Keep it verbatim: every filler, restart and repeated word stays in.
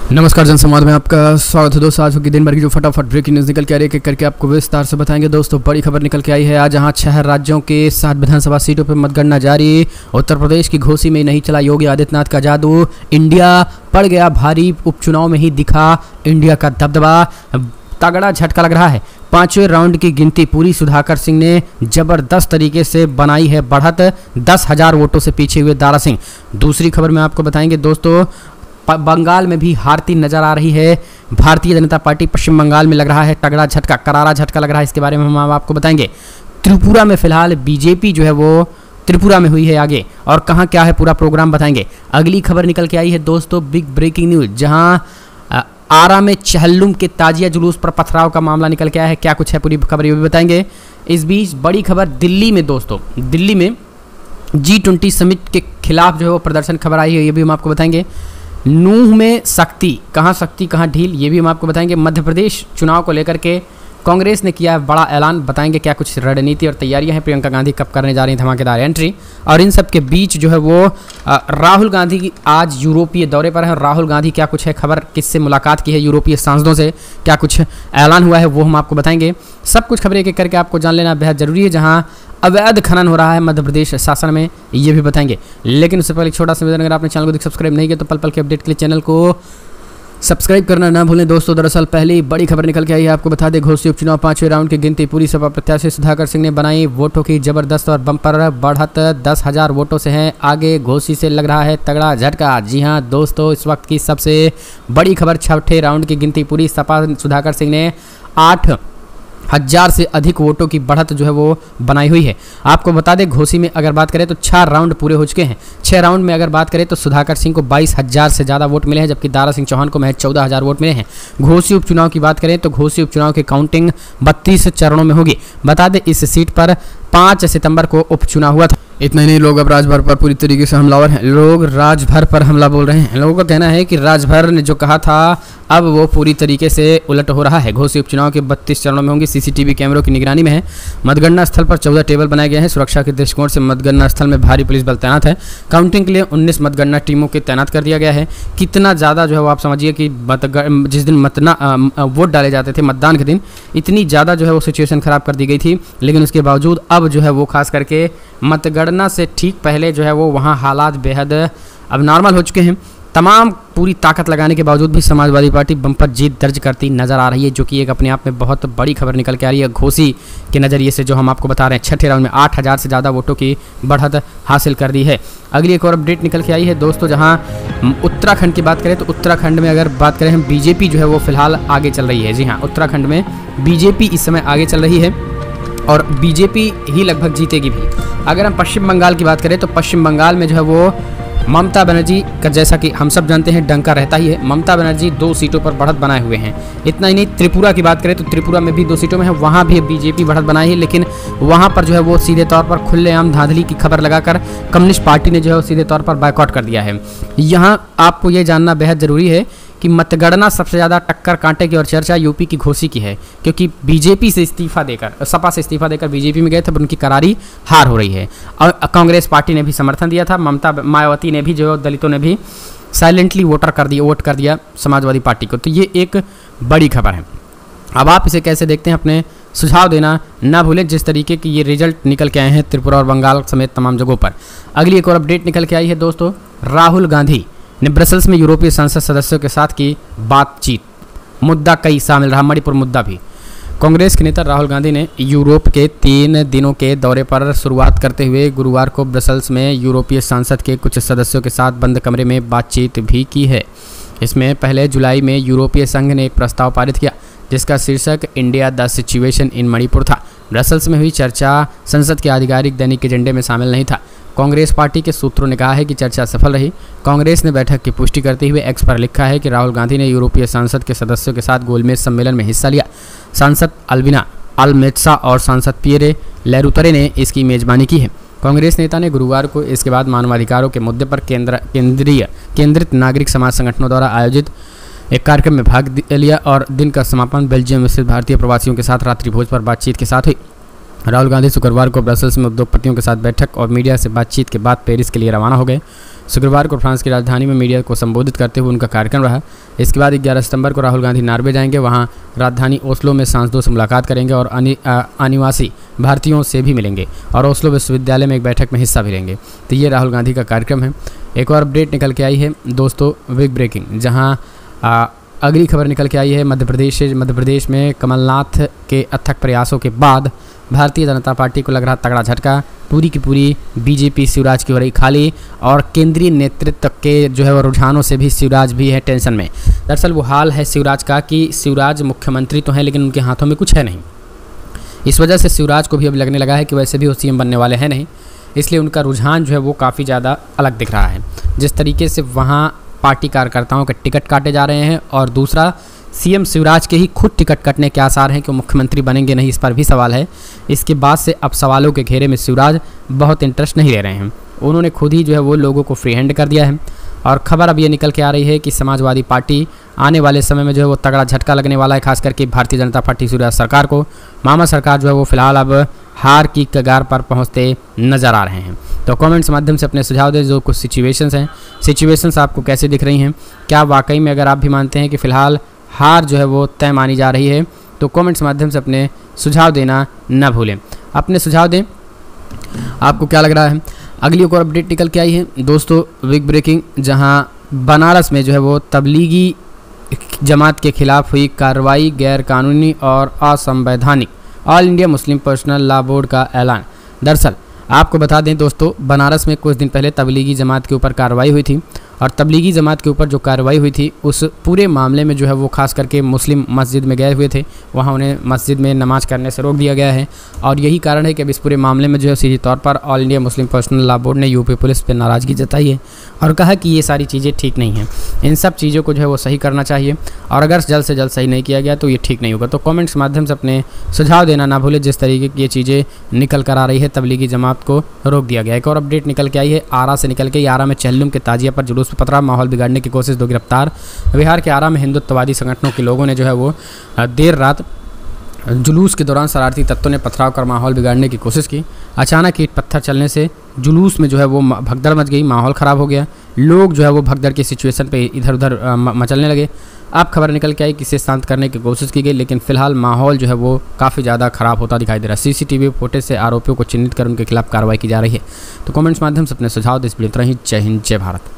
नमस्कार जनसंवाद में आपका स्वागत है दोस्तों। आज की दिन भर की जो फटाफट ब्रेकिंग न्यूज़ निकल के आ रही है करके आपको विस्तार से बताएंगे दोस्तों। बड़ी खबर निकल के आई है आज, जहां छह राज्यों के सात विधानसभा सीटों पर मतगणना जारी। उत्तर प्रदेश की घोसी में नहीं चला योगी आदित्यनाथ का जादू, इंडिया पड़ गया भारी, उपचुनाव में ही दिखा इंडिया का दबदबा। तगड़ा झटका लग रहा है। पांचवें राउंड की गिनती पूरी, सुधाकर सिंह ने जबरदस्त तरीके से बनाई है बढ़त, दस हजार वोटों से पीछे हुए दारा सिंह। दूसरी खबर में आपको बताएंगे दोस्तों, बंगाल में भी हारती नजर आ रही है भारतीय जनता पार्टी। पश्चिम बंगाल में लग रहा है तगड़ा झटका, करारा झटका लग रहा है। इसके बारे में हम आपको बताएंगे। त्रिपुरा में फिलहाल बीजेपी जो है वो त्रिपुरा में हुई है आगे, और कहाँ क्या है पूरा प्रोग्राम बताएंगे। अगली खबर निकल के आई है दोस्तों, बिग ब्रेकिंग न्यूज, जहां आरा में चहल्लुम के ताजिया जुलूस पर पथराव का मामला निकल के आया है। क्या कुछ है पूरी खबर ये भी बताएंगे। इस बीच बड़ी खबर दिल्ली में दोस्तों, दिल्ली में जी ट्वेंटी समिट के खिलाफ जो है वो प्रदर्शन खबर आई है, ये भी हम आपको बताएंगे। नूह में शक्ति, कहाँ शक्ति कहाँ ढील, ये भी हम आपको बताएंगे। मध्य प्रदेश चुनाव को लेकर के कांग्रेस ने किया है बड़ा ऐलान, बताएंगे क्या कुछ रणनीति और तैयारियां हैं। प्रियंका गांधी कब करने जा रही हैं धमाकेदार एंट्री, और इन सब के बीच जो है वो राहुल गांधी की आज यूरोपीय दौरे पर है। राहुल गांधी क्या कुछ है खबर, किससे मुलाकात की है यूरोपीय सांसदों से, क्या कुछ ऐलान हुआ है वो हम आपको बताएंगे। सब कुछ खबरें एक एक करके आपको जान लेना बेहद जरूरी है। जहाँ अवैध खनन हो रहा है मध्य प्रदेश शासन में, ये भी बताएंगे। लेकिन उससे पहले एक छोटा सा निवेदन, अगर आपने चैनल को सब्सक्राइब नहीं किया तो पल पल के अपडेट के लिए चैनल को सब्सक्राइब करना ना भूलें दोस्तों। दरअसल पहली बड़ी खबर निकल के आई है, आपको बता दें घोसी उपचुनाव पांचवें राउंड की गिनती पूरी, सपा प्रत्याशी सुधाकर सिंह ने बनाई वोटों की जबरदस्त और बम्पर बढ़त, दस हजार वोटों से हैं आगे। घोसी से लग रहा है तगड़ा झटका। जी हां दोस्तों, इस वक्त की सबसे बड़ी खबर, छठे राउंड की गिनती पूरी, सपा सुधाकर सिंह ने आठ हजार से अधिक वोटों की बढ़त जो है वो बनाई हुई है। आपको बता दें घोसी में अगर बात करें तो चार राउंड पूरे हो चुके हैं। छह राउंड में अगर बात करें तो सुधाकर सिंह को बाईस हजार से ज़्यादा वोट मिले हैं, जबकि दारा सिंह चौहान को महज चौदह हजार वोट मिले हैं। घोसी उपचुनाव की बात करें तो घोसी उपचुनाव की काउंटिंग बत्तीस चरणों में होगी। बता दें इस सीट पर पाँच सितंबर को उपचुनाव हुआ था। इतना ही नहीं, लोग अब राजभर पर पूरी तरीके से हमलावर हैं। लोग राजभर पर हमला बोल रहे हैं। लोगों का कहना है कि राजभर ने जो कहा था अब वो पूरी तरीके से उलट हो रहा है। घोसी उपचुनाव के बत्तीस चरणों में होंगी, सीसीटीवी कैमरों की निगरानी में है। मतगणना स्थल पर चौदह टेबल बनाए गए हैं। सुरक्षा के दृष्टिकोण से मतगणना स्थल में भारी पुलिस बल तैनात है। काउंटिंग के लिए उन्नीस मतगणना टीमों के तैनात कर दिया गया है। कितना ज़्यादा जो है वो आप समझिए कि जिस दिन मतना वोट डाले जाते थे मतदान के दिन, इतनी ज़्यादा जो है वो सिचुएशन ख़राब कर दी गई थी। लेकिन उसके बावजूद अब जो है वो खास करके मतगणना से ठीक पहले जो है वो वहाँ हालात बेहद अब नॉर्मल हो चुके हैं। तमाम पूरी ताकत लगाने के बावजूद भी समाजवादी पार्टी बम्पर जीत दर्ज करती नजर आ रही है, जो कि एक अपने आप में बहुत बड़ी खबर निकल के आ रही है घोसी के नज़रिए से, जो हम आपको बता रहे हैं। छठे राउंड में आठ हज़ार से ज़्यादा वोटों की बढ़त हासिल कर दी है। अगली एक और अपडेट निकल के आई है दोस्तों, जहां उत्तराखंड की बात करें तो उत्तराखंड में अगर बात करें हम, बीजेपी जो है वो फिलहाल आगे चल रही है। जी हाँ, उत्तराखंड में बीजेपी इस समय आगे चल रही है और बीजेपी ही लगभग जीतेगी भी। अगर हम पश्चिम बंगाल की बात करें तो पश्चिम बंगाल में जो है वो ममता बनर्जी का, जैसा कि हम सब जानते हैं, डंका रहता ही है। ममता बनर्जी दो सीटों पर बढ़त बनाए हुए हैं। इतना ही नहीं, त्रिपुरा की बात करें तो त्रिपुरा में भी दो सीटों में है, वहाँ भी बीजेपी बढ़त बनाई है। लेकिन वहाँ पर जो है वो सीधे तौर पर खुलेआम धांधली की खबर लगाकर कम्युनिस्ट पार्टी ने जो है सीधे तौर पर बायकॉट कर दिया है। यहाँ आपको ये जानना बेहद ज़रूरी है कि मतगणना सबसे ज़्यादा टक्कर कांटे की और चर्चा यूपी की घोसी की है, क्योंकि बीजेपी से इस्तीफा देकर, सपा से इस्तीफा देकर बीजेपी में गए थे, पर उनकी करारी हार हो रही है। और कांग्रेस पार्टी ने भी समर्थन दिया था, ममता मायावती ने भी, जो दलितों ने भी साइलेंटली वोटर कर दिया वोट कर दिया समाजवादी पार्टी को। तो ये एक बड़ी खबर है। अब आप इसे कैसे देखते हैं, अपने सुझाव देना ना भूलें। जिस तरीके की ये रिजल्ट निकल के आए हैं त्रिपुरा और बंगाल समेत तमाम जगहों पर। अगली एक और अपडेट निकल के आई है दोस्तों, राहुल गांधी ने ब्रसल्स में यूरोपीय संसद सदस्यों के साथ की बातचीत। मुद्दा कई शामिल रहा, मणिपुर मुद्दा भी। कांग्रेस के नेता राहुल गांधी ने यूरोप के तीन दिनों के दौरे पर शुरुआत करते हुए गुरुवार को ब्रसल्स में यूरोपीय संसद के कुछ सदस्यों के साथ बंद कमरे में बातचीत भी की है। इसमें पहले जुलाई में यूरोपीय संघ ने एक प्रस्ताव पारित किया जिसका शीर्षक India the situation in Manipur था। ब्रसल्स में हुई चर्चा संसद के आधिकारिक दैनिक एजेंडे में शामिल नहीं था। कांग्रेस पार्टी के सूत्रों ने कहा है कि चर्चा सफल रही। कांग्रेस ने बैठक की पुष्टि करते हुए एक्स पर लिखा है कि राहुल गांधी ने यूरोपीय संसद के सदस्यों के साथ गोलमेज सम्मेलन में हिस्सा लिया। सांसद अल्बिना अल्मेत्सा और सांसद पियरे लेरुतरे ने इसकी मेजबानी की है। कांग्रेस नेता ने गुरुवार को इसके बाद मानवाधिकारों के मुद्दे पर केंद्र केंद्रीय केंद्रित नागरिक समाज संगठनों द्वारा आयोजित एक कार्यक्रम में भाग लिया और दिन का समापन बेल्जियम स्थित भारतीय प्रवासियों के साथ रात्रि भोज पर बातचीत के साथ हुई। राहुल गांधी शुक्रवार को ब्रसल्स में उद्योगपतियों के साथ बैठक और मीडिया से बातचीत के बाद पेरिस के लिए रवाना हो गए। शुक्रवार को फ्रांस की राजधानी में मीडिया को संबोधित करते हुए उनका कार्यक्रम रहा। इसके बाद ग्यारह सितंबर को राहुल गांधी नॉर्वे जाएंगे, वहां राजधानी ओस्लो में सांसदों से मुलाकात करेंगे और अनिवासी भारतीयों से भी मिलेंगे और ओस्लो विश्वविद्यालय में एक बैठक में हिस्सा भी लेंगे। तो ये राहुल गांधी का कार्यक्रम है। एक और अपडेट निकल के आई है दोस्तों, बिग ब्रेकिंग, जहां आ, अगली खबर निकल के आई है मध्य प्रदेश से। मध्य प्रदेश में कमलनाथ के अथक प्रयासों के बाद भारतीय जनता पार्टी को लग रहा तगड़ा झटका। पूरी की पूरी बीजेपी शिवराज की हो रही खाली और केंद्रीय नेतृत्व के जो है वो रुझानों से भी शिवराज भी है टेंशन में। दरअसल वो हाल है शिवराज का कि शिवराज मुख्यमंत्री तो हैं लेकिन उनके हाथों में कुछ है नहीं। इस वजह से शिवराज को भी अब लगने लगा है कि वैसे भी वो सीएम बनने वाले हैं नहीं, इसलिए उनका रुझान जो है वो काफ़ी ज़्यादा अलग दिख रहा है। जिस तरीके से वहाँ पार्टी कार्यकर्ताओं के टिकट काटे जा रहे हैं और दूसरा सीएम शिवराज के ही खुद टिकट कटने के आसार हैं कि वो मुख्यमंत्री बनेंगे नहीं, इस पर भी सवाल है। इसके बाद से अब सवालों के घेरे में शिवराज बहुत इंटरेस्ट नहीं ले रहे हैं। उन्होंने खुद ही जो है वो लोगों को फ्री हैंड कर दिया है और खबर अब ये निकल के आ रही है कि समाजवादी पार्टी आने वाले समय में जो है वो तगड़ा झटका लगने वाला है, खास करके भारतीय जनता पार्टी शिवराज सरकार को। मामा सरकार जो है वो फिलहाल अब हार की कगार पर पहुंचते नजर आ रहे हैं। तो कमेंट्स माध्यम से अपने सुझाव दें, जो कुछ सिचुएशंस हैं, सिचुएशंस आपको कैसे दिख रही हैं, क्या वाकई में अगर आप भी मानते हैं कि फ़िलहाल हार जो है वो तय मानी जा रही है, तो कमेंट्स माध्यम से अपने सुझाव देना न भूलें। अपने सुझाव दें, आपको क्या लग रहा है। अगली एक और अपडेट निकल के आई है दोस्तों, बिग ब्रेकिंग, जहां बनारस में जो है वो तबलीगी जमात के खिलाफ हुई कार्रवाई गैर कानूनी और असंवैधानिक, All India Muslim Personal Law Board का ऐलान। दरअसल आपको बता दें दोस्तों, बनारस में कुछ दिन पहले तबलीगी जमात के ऊपर कार्रवाई हुई थी और तबलीगी जमात के ऊपर जो कार्रवाई हुई थी उस पूरे मामले में जो है वो खास करके मुस्लिम मस्जिद में गए हुए थे, वहाँ उन्हें मस्जिद में नमाज करने से रोक दिया गया है और यही कारण है कि अब इस पूरे मामले में जो है सीधे तौर पर All India Muslim Personal Law Board ने यूपी पुलिस पर नाराज़गी जताई है और कहा कि ये सारी चीज़ें ठीक नहीं हैं, इन सब चीज़ों को जो है वो सही करना चाहिए और अगर जल्द से जल्द सही नहीं किया गया तो ये ठीक नहीं होगा। तो कमेंट्स के माध्यम से अपने सुझाव देना ना भूलें। जिस तरीके की ये चीज़ें निकल कर आ रही है, तबलीगी जमात को रोक दिया गया। एक और अपडेट निकल के आई है आरा से निकल के। आरा में चहलुम के ताजिया पर जुलूस में पथराव, माहौल बिगाड़ने की कोशिश, दो गिरफ्तार। बिहार के आरा में हिंदुत्ववादी संगठनों के लोगों ने जो है वो देर रात जुलूस के दौरान शरारती तत्वों ने पथराव कर माहौल बिगाड़ने की कोशिश की। अचानक ईंट पत्थर चलने से जुलूस में जो है वो भगदड़ मच गई, माहौल ख़राब हो गया, लोग जो है वो भगदड़ की सिचुएशन पे इधर उधर मचलने लगे। अब खबर निकल के आई कि इसे शांत करने की कोशिश की गई, लेकिन फिलहाल माहौल जो है वो काफ़ी ज़्यादा ख़राब होता दिखाई दे रहा है। सीसीटीवी फुटेज से आरोपियों को चिन्हित कर उनके खिलाफ कार्रवाई की जा रही है। तो कमेंट्स माध्यम से अपने सुझाव दें। इस वीडियो में इतना ही। जय हिंद, जय भारत।